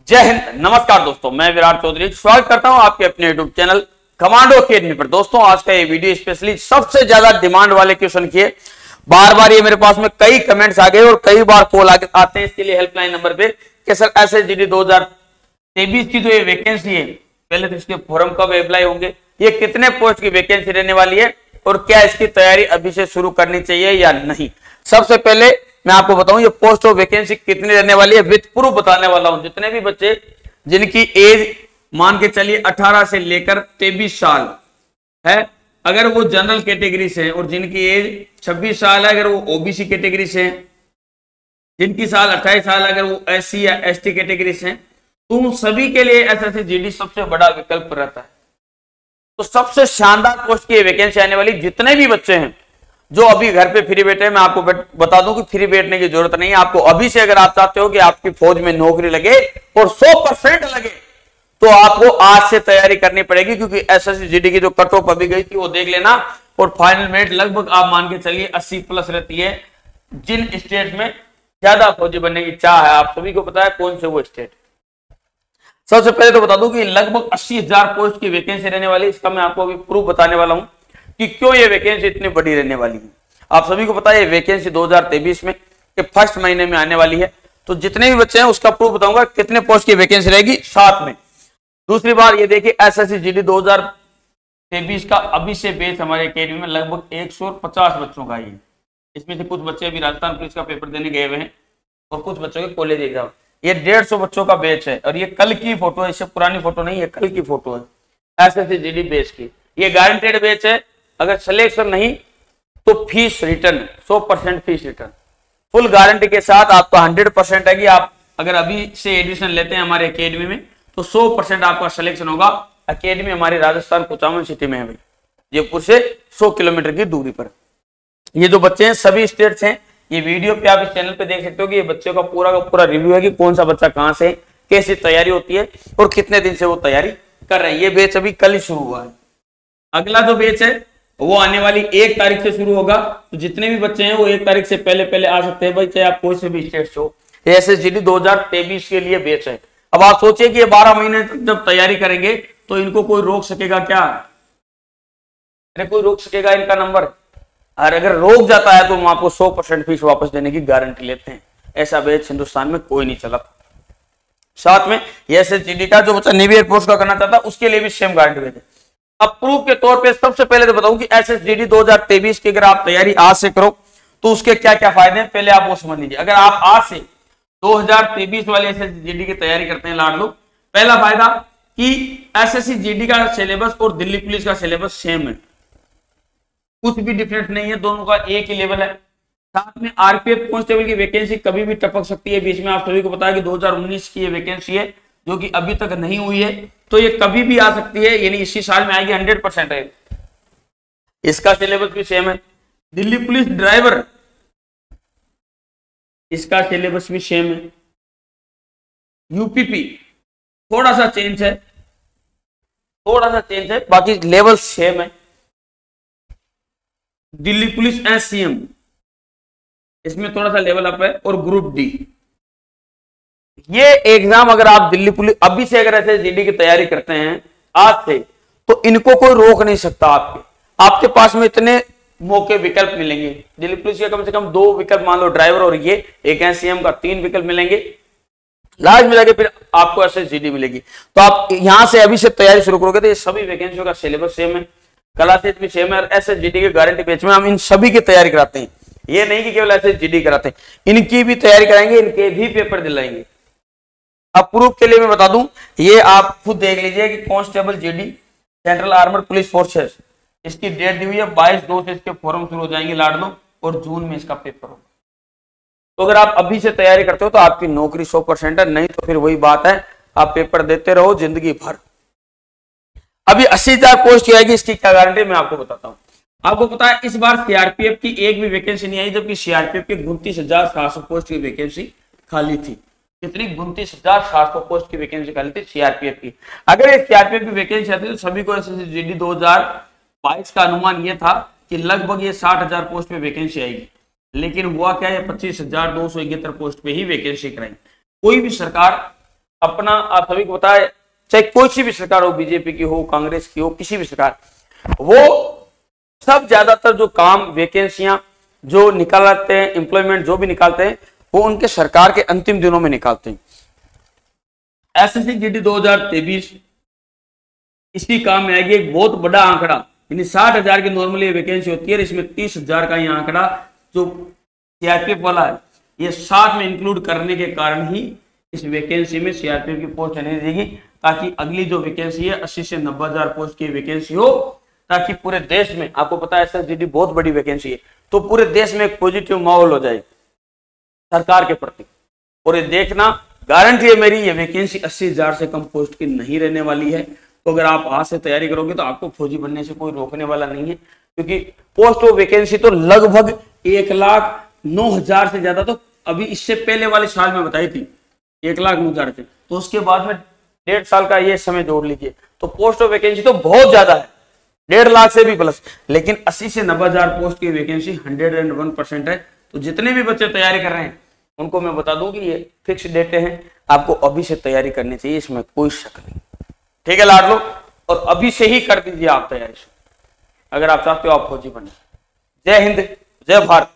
जय हिंद, नमस्कार दोस्तों, मैं विराट चौधरी स्वागत करता हूं आपके अपने यूट्यूब चैनल कमांडो अकेडमी पर। दोस्तों, आज का ये वीडियो स्पेशली सबसे ज्यादा डिमांड वाले क्वेश्चन की है। बार बार ये मेरे पास में कई कमेंट्स आ गए और कई बार कॉल आते हैं इसके लिए हेल्पलाइन नंबर पे कि सर SSGD 2023 की जो ये वैकेंसी है, पहले तो इसके फॉर्म कब अप्लाई होंगे, ये कितने पोस्ट की वैकेंसी रहने वाली है और क्या इसकी तैयारी अभी से शुरू करनी चाहिए या नहीं। सबसे पहले मैं आपको बताऊं ये पोस्ट ऑफ वैकेंसी कितनी रहने वाली है, विद प्रूफ बताने वाला हूं। जितने भी बच्चे जिनकी एज मान के चलिए 18 से लेकर 23 साल है, अगर वो जनरल कैटेगरी से हैं, और जिनकी एज 26 साल है अगर वो ओबीसी कैटेगरी से हैं, जिनकी साल 28 साल अगर वो SC या ST कैटेगरी से हैं, तो उन सभी के लिए SSGD सबसे बड़ा विकल्प रहता है। तो सबसे शानदार पोस्ट की वैकेंसी आने वाली। जितने भी बच्चे हैं जो अभी घर पे फ्री बैठे हैं, मैं आपको बता दूं कि फ्री बैठने की जरूरत नहीं है। आपको अभी से अगर आप चाहते हो कि आपकी फौज में नौकरी लगे और 100% लगे, तो आपको आज से तैयारी करनी पड़ेगी, क्योंकि SSGD की जो कट ऑफ अभी गई थी वो देख लेना, और फाइनल मेरिट लगभग आप मान के चलिए 80+ रहती है। जिन स्टेट में ज्यादा फौजी बनने की चाह है, आप सभी को पता है कौन से वो स्टेट। सबसे पहले तो बता दूं कि लगभग 80,000 पोस्ट की वैकेंसी रहने वाली है। इसका मैं आपको अभी प्रूफ बताने वाला हूं कि क्यों ये वैकेंसी इतनी बड़ी रहने वाली है। आप सभी को पता है ये वैकेंसी 2023 में के फर्स्ट महीने में आने वाली है। तो जितने भी बच्चे हैं उसका प्रूफ बताऊंगा कितने पोस्ट की वैकेंसी रहेगी साथ में। दूसरी बार ये देखिए SSGD 2023 का अभी से बेच हमारे अकेडमी में लगभग 150 बच्चों का ही है। इसमें से कुछ बच्चे अभी राजस्थान पुलिस का पेपर देने गए हुए हैं और कुछ बच्चों के कॉलेज एग्जाम। ये 150 बच्चों का बैच है और ये कल की फोटो है, इससे पुरानी फोटो नहीं है, कल की फोटो है SSGD बैच की। ये गारंटेड बैच है। अगर सिलेक्शन नहीं तो fees return, 100% fees return, full guarantee के साथ। आपका 100% है कि आप अगर अभी से एडमिशन लेते हैं हमारे एकेडमी में तो 100% आपका सिलेक्शन होगा। एकेडमी हमारी राजस्थान कुचामन सिटी में है भाई, जयपुर से 100 किलोमीटर की दूरी पर। ये जो बच्चे हैं सभी स्टेट्स हैं। ये वीडियो पे आप इस चैनल पे देख सकते हो कि ये बच्चों का पूरा रिव्यू है कि कौन सा बच्चा कहां से, कैसी तैयारी होती है और कितने दिन से वो तैयारी कर रहे हैं। ये बैच अभी कल ही शुरू हुआ है। अगला जो बैच है वो आने वाली 1 तारीख से शुरू होगा। तो जितने भी बच्चे हैं वो 1 तारीख से पहले आ सकते हैं भाई, चाहे आप कोई से भी स्टेट से हो। SSGD 2023 के लिए बैच है। अब आप सोचिए कि ये 12 महीने तक जब तैयारी करेंगे तो इनको कोई रोक सकेगा क्या? अरे कोई रोक सकेगा इनका नंबर? और अगर रोक जाता है तो हम आपको 100% फीस वापस देने की गारंटी लेते हैं। ऐसा बैच हिंदुस्तान में कोई नहीं चला। साथ में SSGD का जो बच्चा नेवी एयरफोर्स का करना चाहता है उसके लिए भी सेम गारंटी देते हैं। अब प्रूफ के तौर पे सबसे पहले तो बताऊं कि SSGD 2023 की अगर आप तैयारी आज से करो तो उसके क्या क्या फायदे हैं, पहले आप वो समझ लीजिए। अगर आप आज से 2023 वाले SSGD की तैयारी करते हैं लाड लो, पहला फायदा कि SSGD का सिलेबस और दिल्ली पुलिस का सिलेबस सेम है, कुछ भी डिफरेंस नहीं है, दोनों का एक ही लेवल है। साथ में RPF कांस्टेबल की वैकेंसी कभी भी टपक सकती है बीच में। आप सभी को पता है कि 2019 की ये वैकेंसी है जो कि अभी तक नहीं हुई है, तो ये कभी भी आ सकती है, यानी इसी साल में आएगी, 100% है। इसका सिलेबस भी सेम है। दिल्ली पुलिस ड्राइवर, इसका सिलेबस भी सेम है। UPP थोड़ा सा चेंज है, बाकी लेवल सेम है। दिल्ली पुलिस SCM, इसमें थोड़ा सा लेवल अप है। और ग्रुप D, ये एग्जाम अगर आप दिल्ली पुलिस अभी से अगर SSGD की तैयारी करते हैं आज से, तो इनको कोई रोक नहीं सकता। आपके पास में इतने मौके विकल्प मिलेंगे। दिल्ली पुलिस के कम से कम 2 विकल्प मान लो, ड्राइवर और ये एक SCM का 3 विकल्प मिलेंगे। लास्ट मिला के फिर आपको SSGD मिलेगी। तो आप यहां से अभी से तैयारी शुरू करोगे तो ये सभी वैकेंसियों का सिलेबस सेम है, क्लासेस भी सेम है। और SSGD के गारंटी बैच में हम इन सभी की तैयारी कराते हैं। ये नहीं कि केवल SSGD कराते हैं, इनकी भी तैयारी कराएंगे, इनके भी पेपर दिलाएंगे। अब प्रूफ के लिए मैं बता दूं, ये आप खुद देख लीजिए कि constable GD central armoured police forces, इसकी डेट दी हुई है 22/2 से इसके फॉर्म शुरू हो जाएंगे लाड लो, और जून में इसका पेपर होगा। तो अगर आप अभी से तैयारी करते हो तो आपकी नौकरी 100% है, नहीं तो फिर वही बात है, आप पेपर देते रहो जिंदगी भर। अभी 80,000 पोस्ट आएगी, इसकी क्या गारंटी मैं आपको बताता हूं। आपको पता है इस बार CRPF की एक भी वैकेंसी नहीं आई, जबकि CRPF की 29,700 पोस्ट की वैकेंसी खाली थी। कितनी? 29,700 पोस्ट की वैकेंसी खाली थी CRPF की। अगर ये CRPF की वैकेंसी आती तो सभी को SSGD 2022 का अनुमान यह था कि लगभग ये 60,000 पोस्ट पे वैकेंसी आएगी, लेकिन हुआ क्या है 25,271 पोस्ट पे ही वैकेंसी कराई। कोई भी सरकार अपना आप सभी को बताए, चाहे कोई सी भी सरकार हो, बीजेपी की हो, कांग्रेस की हो, किसी भी सरकार, वो सब ज्यादातर जो काम, वैकेंसियां जो निकालते हैं, एम्प्लॉयमेंट जो भी निकालते हैं, वो उनके सरकार के अंतिम दिनों में निकालते हैं। एसएससी जीडी 2023 इसी काम में आएगी। एक बहुत बड़ा आंकड़ा, यानी 60,000 की नॉर्मली वैकेंसी होती है, इसमें 30,000 का ये आंकड़ा जो सीआरपीएफ वाला है, ये 60 में इंक्लूड करने के कारण ही इस वैकेंसी में सीआरपीएफ की पोस्ट नहीं देगी, ताकि अगली जो वैकेंसी है 80 से 90,000 पोस्ट की वैकेंसी हो, ताकि पूरे देश में, आपको पता है एसएसजीडी बहुत बड़ी वैकेंसी है, तो पूरे देश में एक पॉजिटिव माहौल हो जाए सरकार के प्रति। और ये देखना, गारंटी है मेरी, ये वैकेंसी 80,000 से कम पोस्ट की नहीं रहने वाली है। तो अगर आप आज से तैयारी करोगे तो आपको फौजी बनने से कोई रोकने वाला नहीं है, क्योंकि पोस्ट ऑफ वैकेंसी तो लगभग 1,09,000 से ज्यादा तो अभी इससे पहले वाले साल में बताई थी, 1,09,000 से, तो उसके बाद में 1.5 साल का ये समय जोड़ लीजिए, तो पोस्ट ऑफ वैकेंसी तो बहुत ज्यादा है, 1.5 लाख से भी प्लस। लेकिन 80 से 90,000 पोस्ट की वैकेंसी 101% है। तो जितने भी बच्चे तैयारी कर रहे हैं उनको मैं बता दूं कि ये फिक्स डेटे हैं, आपको अभी से तैयारी करनी चाहिए, इसमें कोई शक नहीं। ठीक है लाडलो, और अभी से ही कर दीजिए आप तैयारी, अगर आप चाहते हो आप फौजी बने। जय हिंद, जय भारत।